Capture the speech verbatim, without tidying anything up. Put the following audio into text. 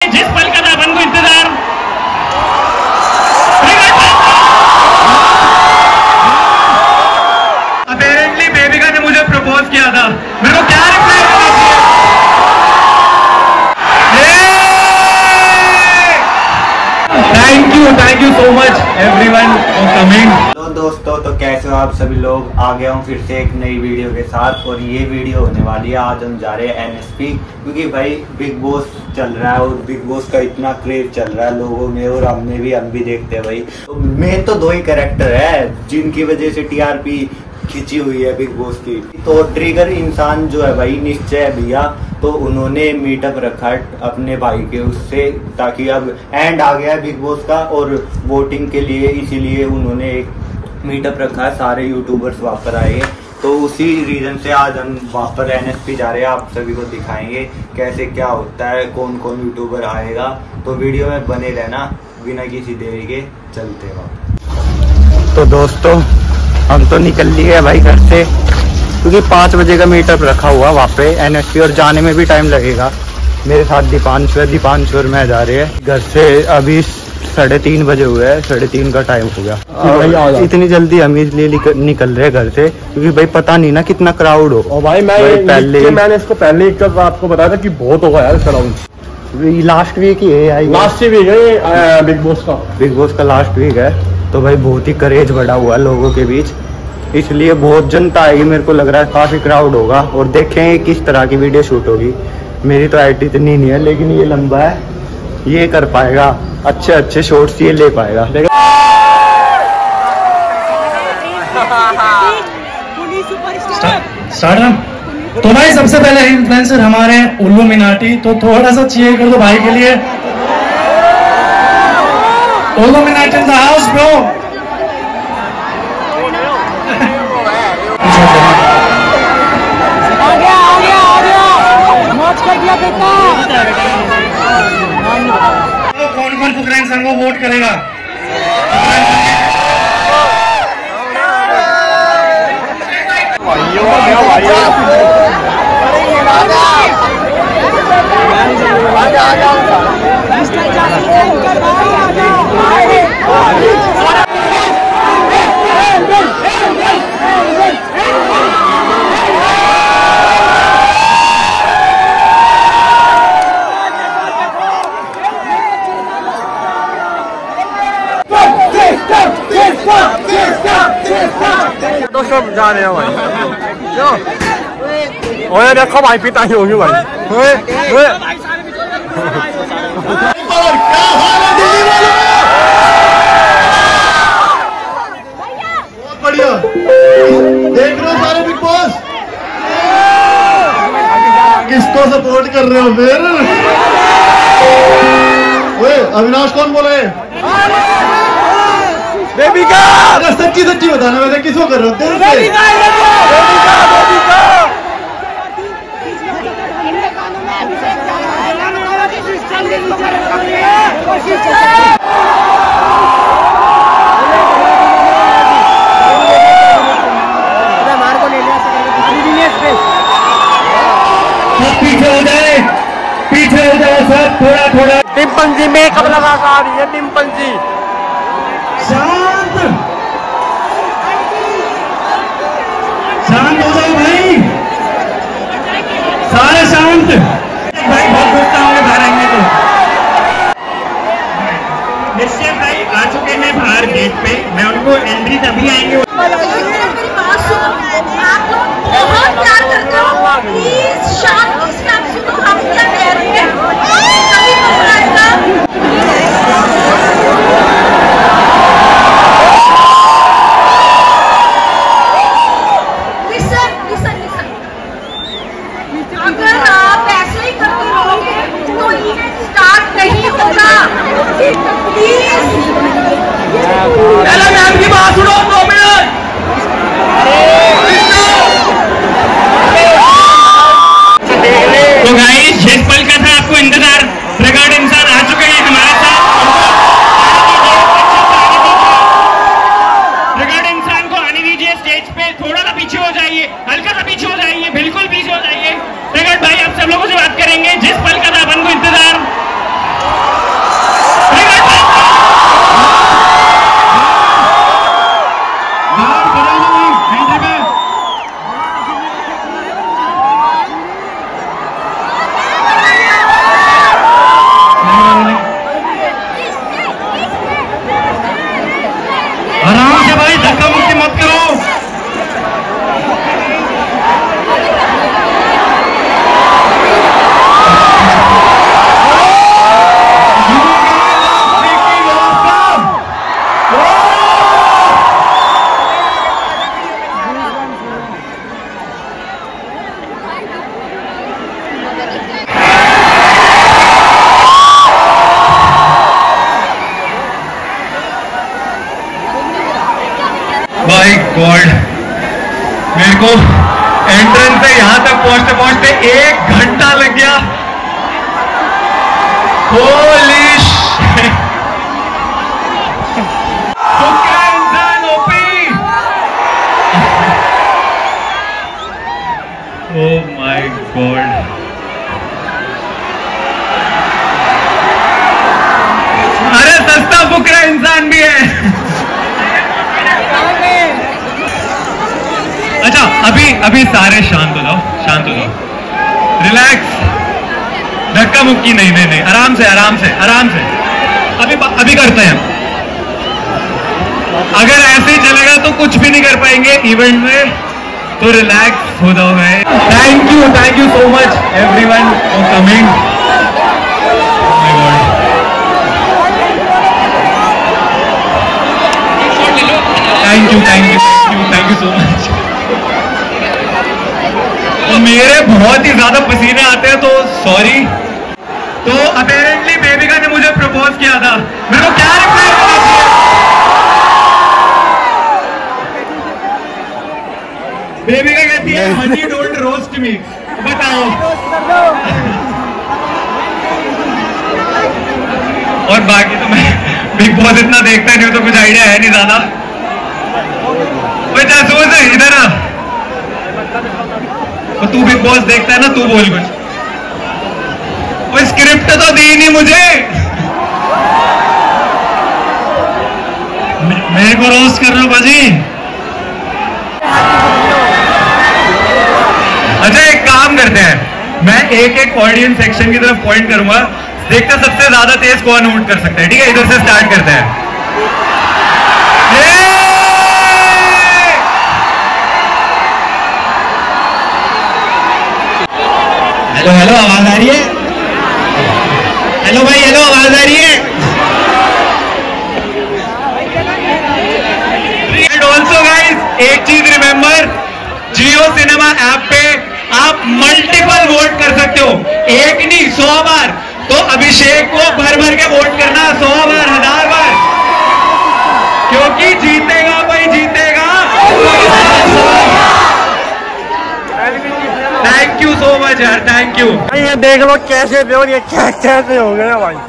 जिस पल का था अपन को इंतजार। अपेरेंटली बेबिका ने मुझे प्रपोज किया था, मेरे को क्या रिप्लाई करना चाहिए? Thank you thank you so much everyone for coming. तो दोस्तों, तो कैसे हो आप सभी लोग? आ गया हूँ फिर से एक नई वीडियो के साथ, और ये वीडियो होने वाली है, आज हम जा रहे हैं एनएसपी, क्योंकि भाई बिग बॉस चल रहा है और बिग बॉस का इतना क्रेज चल रहा है लोगों में, और हमें भी हम भी देखते हैं भाई। तो मेन तो दो ही कैरेक्टर है जिनकी वजह से टीआरपी खिंची हुई है बिग बॉस की। तो ट्रिगर इंसान जो है भाई निश्चय है भैया, तो उन्होंने मीटअप रखा है अपने भाई के उससे, ताकि अब एंड आ गया है बिग बॉस का और वोटिंग के लिए, इसीलिए उन्होंने एक मीटअप रखा है, सारे यूट्यूबर्स वहाँ पर आए। तो उसी रीजन से आज हम वहाँ पर एनएसपी जा रहे हैं, आप सभी को दिखाएंगे कैसे क्या होता है, कौन कौन यूट्यूबर आएगा। तो वीडियो में बने रहना, बिना किसी देरी के चलते हैं। तो दोस्तों, हम तो निकल लिए भाई घर से, क्योंकि पाँच बजे का मीटअप रखा हुआ वहाँ पे एनएसपी, और जाने में भी टाइम लगेगा। मेरे साथ दीपांशु है, दीपांशु और मैं जा रहे हैं घर से। अभी साढ़े तीन बजे हुए हैं, साढ़े तीन का टाइम हो गया। इतनी जल्दी हम इसलिए निकल रहे हैं घर से, क्योंकि भाई पता नहीं ना कितना क्राउड हो। और भाई मैं भाई पहले मैंने इसको पहले एक जब आपको बताया था कि बहुत होगा यार क्राउड। लास्ट वीक ही है, लास्ट वीक है बिग बॉस का बिग बॉस का लास्ट वीक है। तो भाई बहुत ही करेज बढ़ा हुआ है लोगों के बीच, इसलिए बहुत जनता आएगी। मेरे को लग रहा है काफी क्राउड होगा, और देखें किस तरह की वीडियो शूट होगी। मेरी तो हाइट इतनी नहीं है, लेकिन ये लंबा है, ये कर पाएगा, अच्छे अच्छे शॉट्स ये ले पाएगा। तो भाई सबसे पहले इन्फ्लुएंसर हमारे इल्यूमिनाटी, तो थोड़ा सा चीयर कर दो भाई के लिए। Illuminati in the house bro. आ गया आ गया आ गया मौज कर दिया बेटा। कौन कौन फुकरा इंसान को वोट करेगा? तो सब जा रहे हो भाई, क्यों? ओए देखो भाई पिटाई होगी भाई। ओए ओए क्या हाल है दिल्ली वालों? बहुत बढ़िया, देख रहे हो सारे बिग बॉस? किसको सपोर्ट कर रहे हो फिर? ओए अविनाश कौन बोला है? बेबिका। अरे सच्ची सच्ची बताना, वैसे किसको कर रहे हो? दिल से। बेबिका, बेबिका। पीछे हो जाए, पीछे हो जाए सब, थोड़ा थोड़ा। डिम्पल जी मेकअप लगा कर आ रही है, डिम्पल जी। शांत शांत हो जाओ भाई, सारे शांत भाई। बहुत गुस्सा होंगे बाहर आएंगे तो। निश्चय भाई आ चुके हैं बाहर गेट पे, मैं उनको एंट्री तभी आएंगे। आप लोग बहुत प्यार करते हो, प्लीज शांति से आप सुनो, हम क्या कह रहे हैं। अगर आप ऐसे ही करते रहोगे तो इवेंट स्टार्ट नहीं होगा। प्लीज पहले मैं आपकी बात सुनो, दो मिनट। तो गाइस, जिस पल का था आपको इंतजार, ट्रिगर्ड इंसान आ चुके हैं हमारे साथ। ट्रिगर्ड इंसान को आने दीजिए स्टेज पे, थोड़ा सा पीछे हो जाइए, हल्का सा पीछे हो जाइए, बिल्कुल पीछे हो जाइए। ट्रिगर्ड भाई आप सब लोगों से बात करेंगे, जिस पल का था अपन को इंतजार। को एंट्रेंस से यहाँ तक पहुंचते पहुंचते एक घंटा लग गया। होली शिट, फुकरा इंसान ओपी। ओह माय गॉड, अरे सस्ता फुकरा इंसान भी है। अच्छा अभी अभी सारे शांत हो जाओ, शांत हो जाओ, रिलैक्स, धक्का मुक्की नहीं नहीं नहीं, आराम से आराम से आराम से, अभी अभी करते हैं। अगर ऐसे ही चलेगा तो कुछ भी नहीं कर पाएंगे इवेंट में, तो रिलैक्स हो जाओ भाई। Thank you thank you so much everyone for coming. Thank you thank you thank you thank you so much. तो मेरे बहुत ही ज्यादा पसीने आते हैं तो सॉरी। तो अपेरेंटली बेबिका ने मुझे प्रपोज किया था, मेरे को क्या रिप्लाई करना चाहिए? बेबिका कहती है हनी डोंट रोस्ट मी, बताओ। और बाकी तो मैं बिग बॉस इतना देखता नहीं हूं तो कुछ आइडिया है नहीं ज्यादा। जासूस इधर आ, और तू बिग बॉस देखता है ना, तू बोल कुछ। वो स्क्रिप्ट तो दी नहीं मुझे, मेरे को रोस्ट कर रहे हो बाजी। अच्छा एक काम करते हैं, मैं एक एक ऑडियंस सेक्शन की तरफ पॉइंट करूंगा, देखते हैं सबसे ज्यादा तेज कौन नोट कर सकता है। ठीक है, इधर से स्टार्ट करते हैं। हेलो हेलो, आवाज आ रही है? हेलो भाई, हेलो आवाज आ रही है? एंड ऑल्सो गाइस एक चीज रिमेंबर, जियो सिनेमा ऐप पे आप मल्टीपल वोट कर सकते हो, एक नहीं सौ बार। तो अभिषेक को भर भर के वोट करना, सौ बार, हजार बार, क्योंकि जीतेगा भाई जीतेगा। थैंक यू सो मच यार, थैंक यू। ये देख लो कैसे, ये क्या कैसे हो गया भाई।